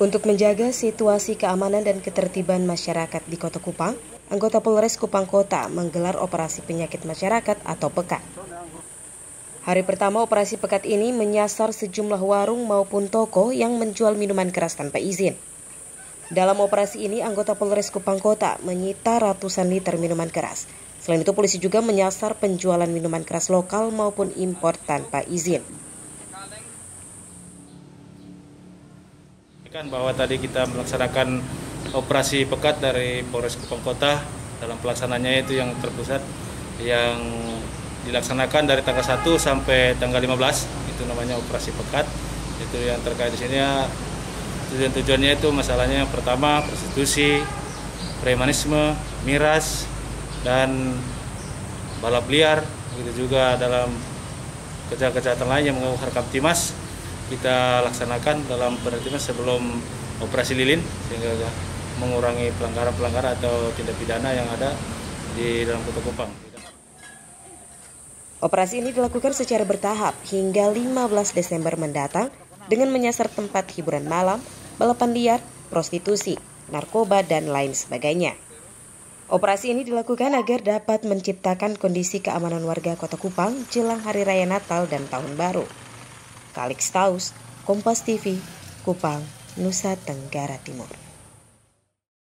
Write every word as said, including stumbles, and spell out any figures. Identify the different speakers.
Speaker 1: Untuk menjaga situasi keamanan dan ketertiban masyarakat di Kota Kupang, anggota Polres Kupang Kota menggelar operasi penyakit masyarakat atau Pekat. Hari pertama operasi Pekat ini menyasar sejumlah warung maupun toko yang menjual minuman keras tanpa izin. Dalam operasi ini, anggota Polres Kupang Kota menyita ratusan liter minuman keras. Selain itu, polisi juga menyasar penjualan minuman keras lokal maupun impor tanpa izin.
Speaker 2: Bahwa tadi kita melaksanakan operasi Pekat dari Polres Kupang Kota. Dalam pelaksananya itu yang terpusat yang dilaksanakan dari tanggal satu sampai tanggal lima belas, itu namanya operasi Pekat. Itu yang terkait di sini ya, tujuan-tujuannya itu masalahnya yang pertama prostitusi, premanisme, miras, dan balap liar. Begitu juga dalam kejahatan-kejahatan lain yang mengganggu Kamtimas kita laksanakan dalam penertiban sebelum operasi lilin, sehingga mengurangi pelanggaran-pelanggaran atau tindak pidana yang ada di dalam Kota Kupang.
Speaker 1: Operasi ini dilakukan secara bertahap hingga lima belas Desember mendatang dengan menyasar tempat hiburan malam, balapan liar, prostitusi, narkoba, dan lain sebagainya. Operasi ini dilakukan agar dapat menciptakan kondisi keamanan warga Kota Kupang jelang Hari Raya Natal dan Tahun Baru. Kalix Taus, Kompas T V, Kupang, Nusa Tenggara Timur.